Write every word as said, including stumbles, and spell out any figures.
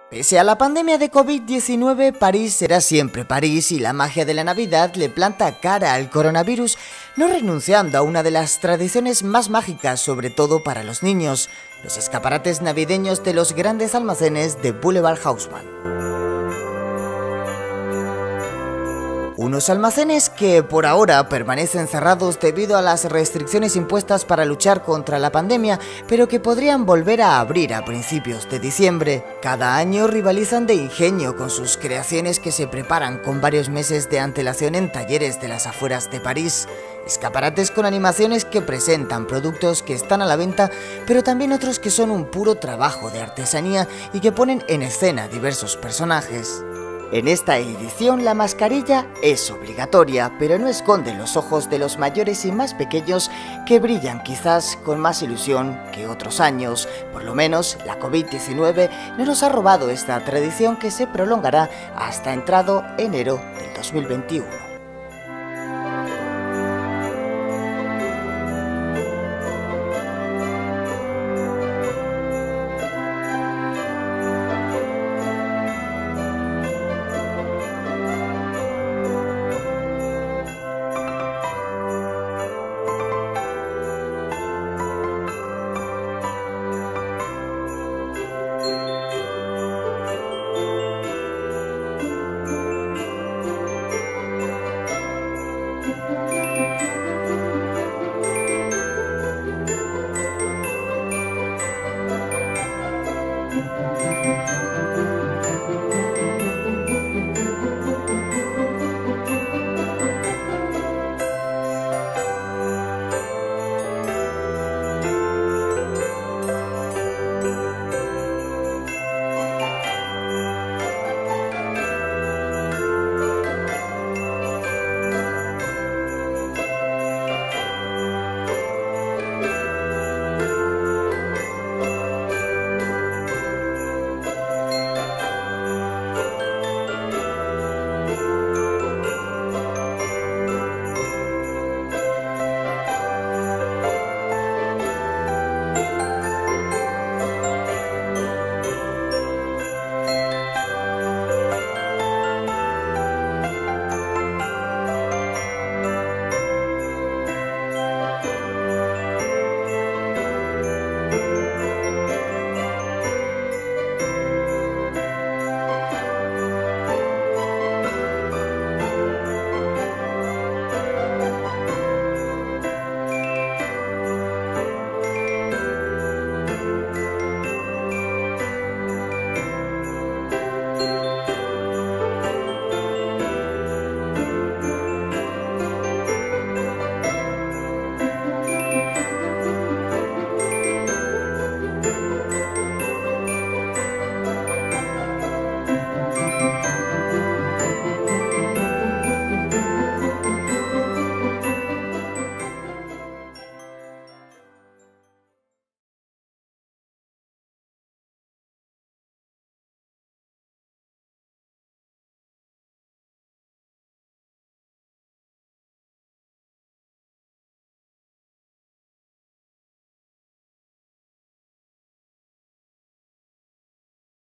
Pese a la pandemia de COVID diecinueve, París será siempre París y la magia de la Navidad le planta cara al coronavirus, no renunciando a una de las tradiciones más mágicas, sobre todo para los niños, los escaparates navideños de los grandes almacenes de Boulevard Haussmann. Unos almacenes que por ahora permanecen cerrados debido a las restricciones impuestas para luchar contra la pandemia, pero que podrían volver a abrir a principios de diciembre. Cada año rivalizan de ingenio con sus creaciones que se preparan con varios meses de antelación en talleres de las afueras de París. Escaparates con animaciones que presentan productos que están a la venta, pero también otros que son un puro trabajo de artesanía y que ponen en escena diversos personajes. En esta edición la mascarilla es obligatoria, pero no esconde los ojos de los mayores y más pequeños que brillan quizás con más ilusión que otros años. Por lo menos la COVID diecinueve no nos ha robado esta tradición que se prolongará hasta entrado enero del dos mil veintiuno.